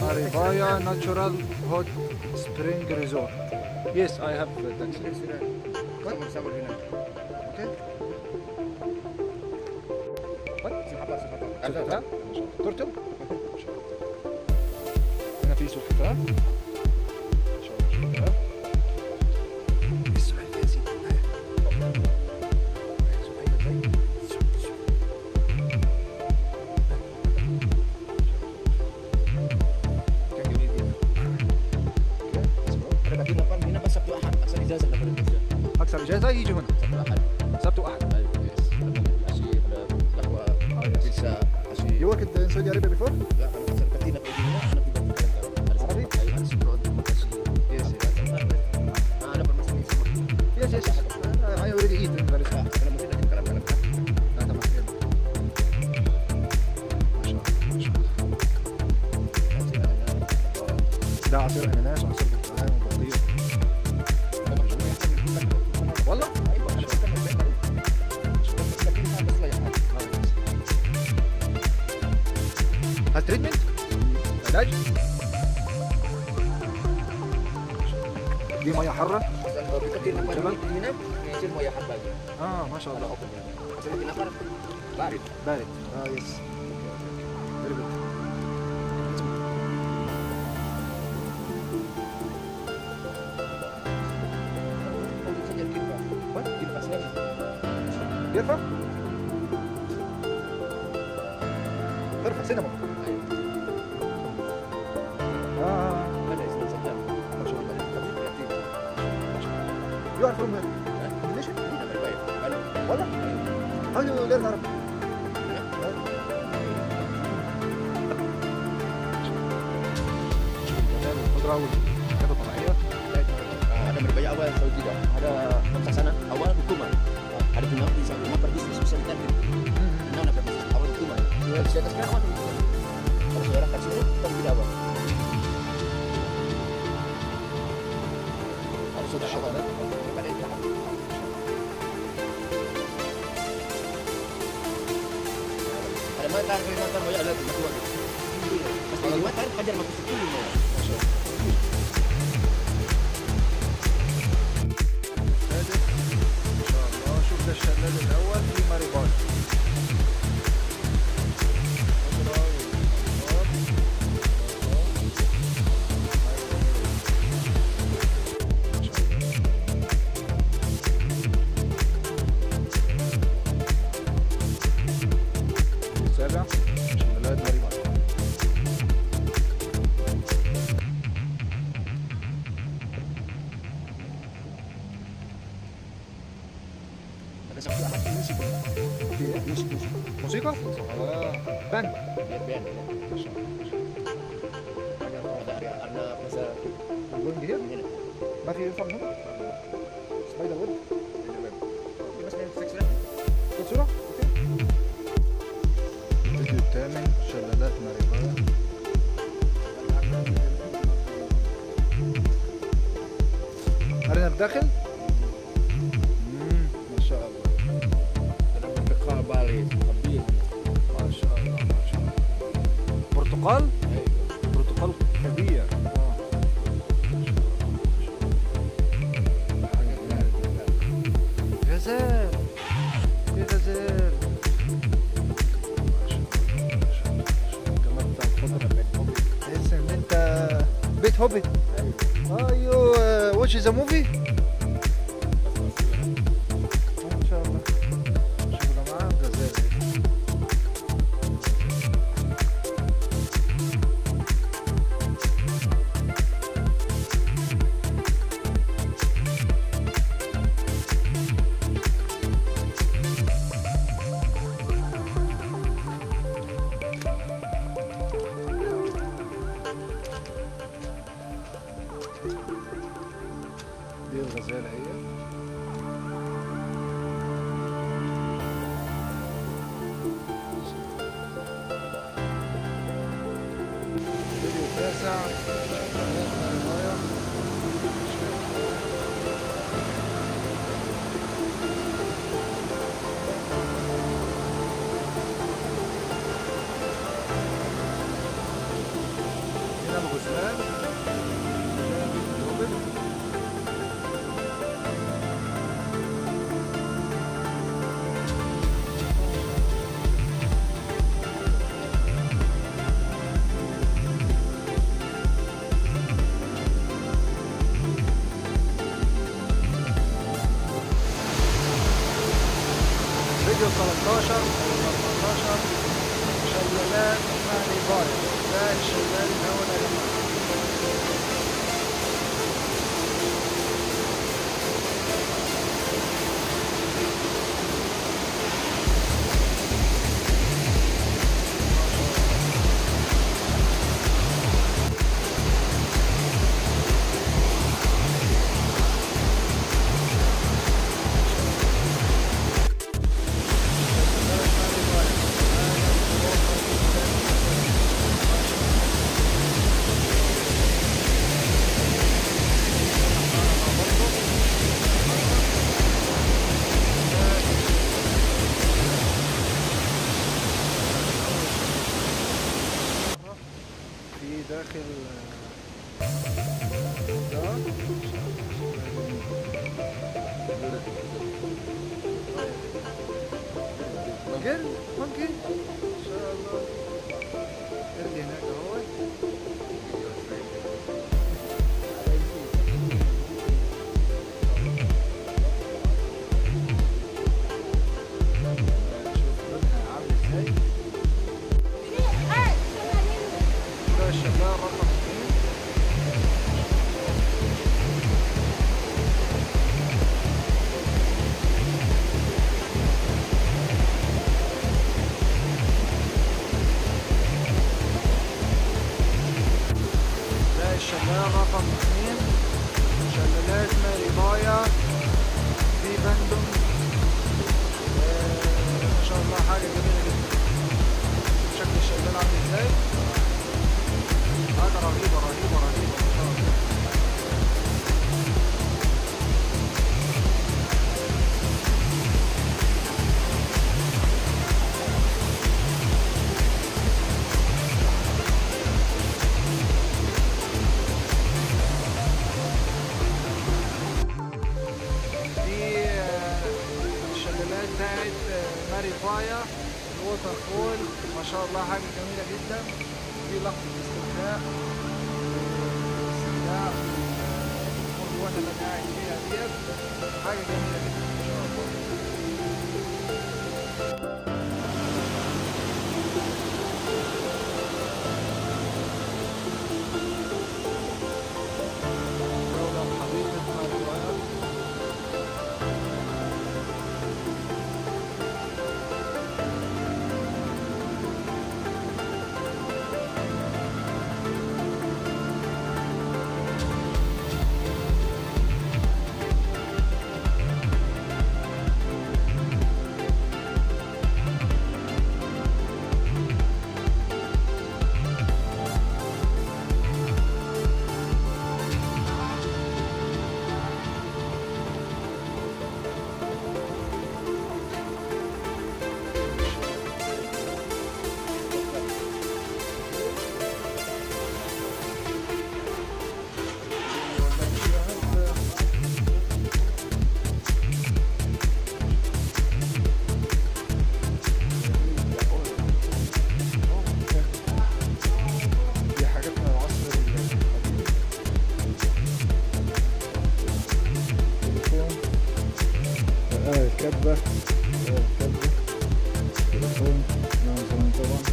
Maribaya Natural Hot Spring Resort. Yes, I have taxi. What? Okay. What? سلحفاة. شفتها؟ ترتل؟ هنا في سلحفاة. شفتها؟ اسمع يا سيدي. كان جميل جدا. أنا باكل نقل هنا بس سبت وأحد أكثر إجازة نقل الإجازة. أكثر إجازة يجي هنا. سبت وأحد. سبت وأحد. أيوة يس. عشي قهوة بيتزا عشي. You worked in Saudi Arabia before? لا أنا بس كتير نقل هنا أنا في بلد عربي؟ أيوة أنا سبت Yes, أنا بالمسألة yes, yes. I already eat in Malaysia. أنا ممكن أجيب كلام أنا. لا تمام. ما شاء الله ما شاء الله. ده عصير أناناس وعصير برتقال وبطيخ. والله؟ هل تريتمنت؟ علاج؟ دي مية حارة؟ كثير نقل هنا يصير مويه حباية. ما شاء الله. بس اللي نقل بارد. بارد. يس. Very good. يرفع؟ ترفع سينما. ما شاء الله. You are from Indonesia? والله؟ How do you learn Arabic? الخضرة والحاجات الطبيعية. Ada berbaya awal Saudi dah. Ada 5 sana awal hukuman. Ada punya di sana rumah berbisnis sosial tadi. Nah, nak berbisnis awal hukuman. Ya, saya tak awal hukuman. Kalau saudara kat sini, tak tidak awal. Kalau saudara awal, pada itu. Ada makan, banyak ada tu macam tu. Kalau makan, kajar makan sepuluh. ده الشلال الأول في ماريبال. السابع شلالات ماريبال. موسيقى؟ باند. Band. Ada masa اللون جديد؟ ini. ما في ينفع هنا؟ سبايدر ويب؟ Mas main seks dah. خد صورة؟ الفيديو الثامن شلالات ماريبال. أرينا الداخل؟ ما شاء الله. Dalam bertekar balik, habis. ما شاء الله ما شاء الله. برتقال؟ برتقال كبير. غزال. في غزال. ما شاء الله ما شاء الله. الجمال بتاع الخضرة. تحس إن أنت بيت هوبيت. أيوه watch the movie. ما شاء الله. شوفوا يا جماعة غزال. دي الغزالة هي. فيديو تاسع. هنا الغزلان روبن. فيديو 13 او 14 شلالات ماري باي. ده الشلال الاول يا جماعه. في داخل ده جل ممكن ان شاء الله جل هناك اهو. شوف لونها عامل ازاي. ده الشلال رقم 2. ده الشلال رقم 2 شلالات ماري بايا في بندم. ما شاء الله حاجة جميلة جدا. شكل الشلال عامل ازاي. حاجة رهيبة رهيبة رهيبة ما شاء الله. دي الشلالات بتاعت ماري بايا الووتر فول. ما شاء الله حاجة جميلة جدا. في لحظة استرخاء استمتاع الأمور اللي أنا قاعد فيها ديت. حاجة جميلة جدا ما شاء الله. دولة حديقة ماري بايا. دي حاجات من العصر القديم. الكبة تليفون من زمان طبعا.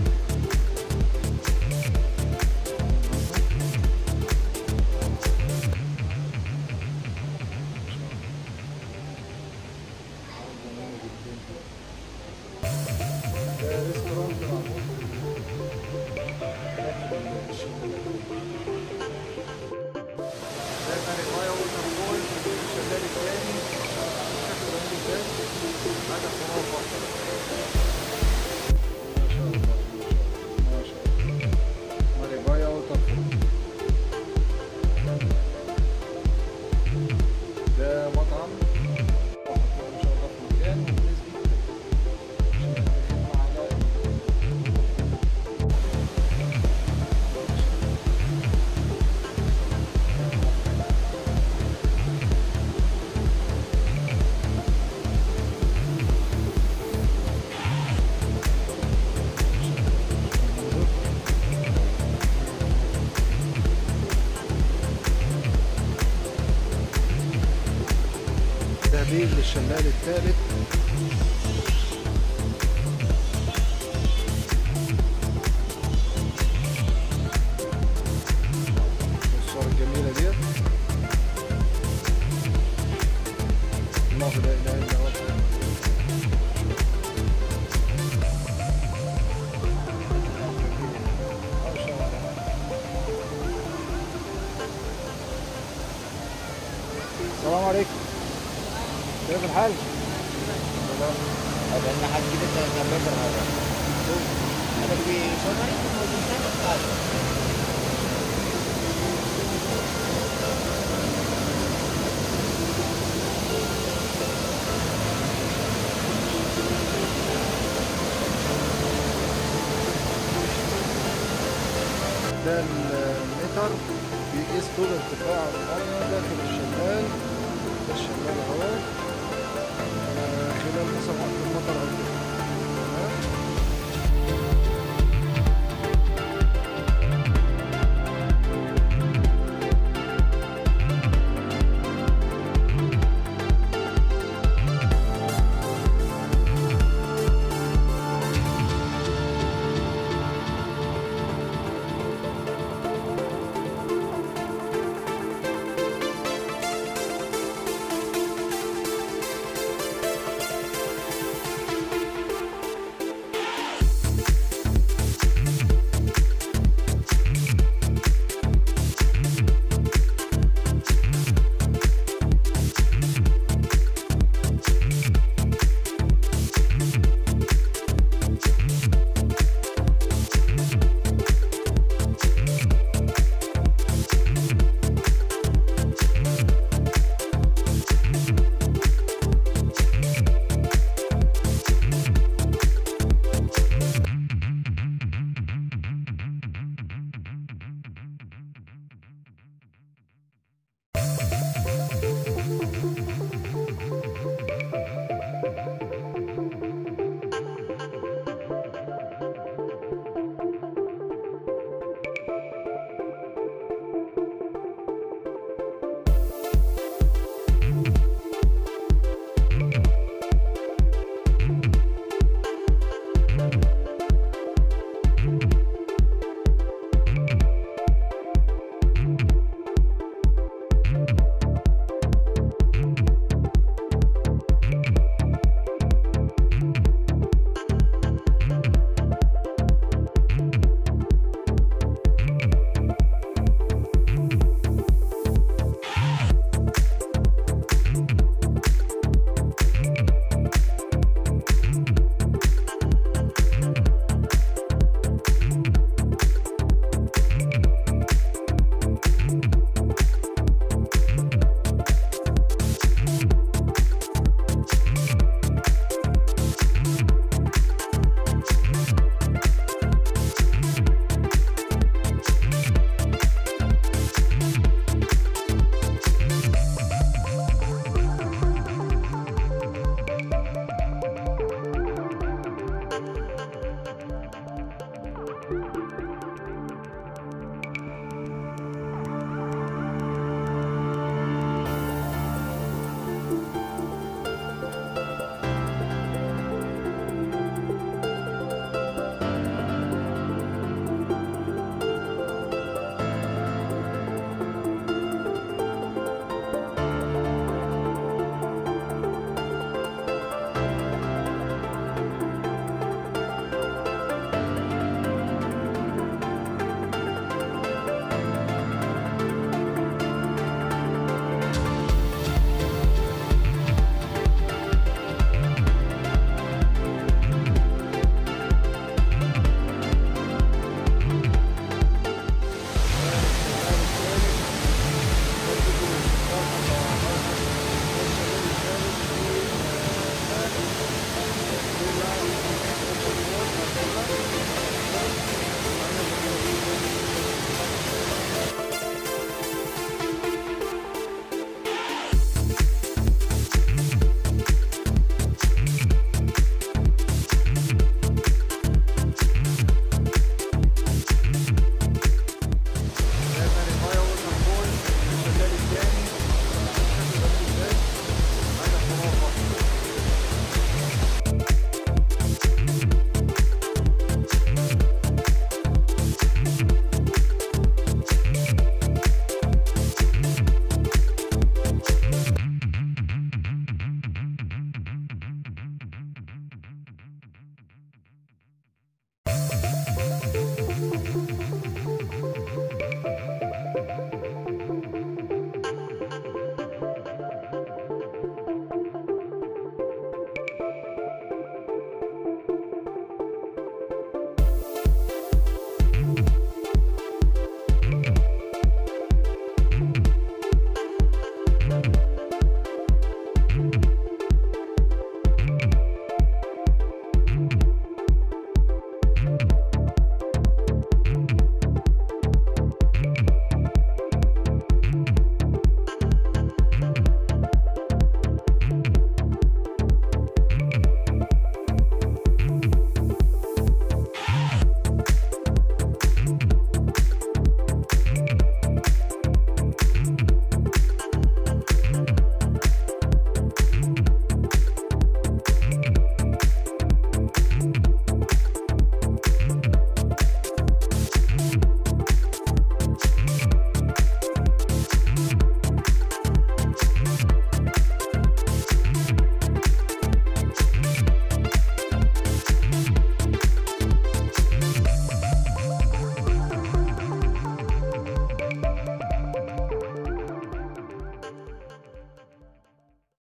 ده ريستورانت معمول داخل الشلال. ده ماري بايا ووتر فول الشلال التاني. شكله جميل ازاي. التطبيق للشلال الثالث. الصورة الجميلة ديت. الله لا إله إلا هو. السلام عليكم. كيف الحال؟ Ada lahan kita sampai berapa? Ada di sana itu mau di sana. ده المتر بيقيس طول ارتفاع المية داخل الشلال. ده الشلال اهو. خلال مثلا وقت المطر او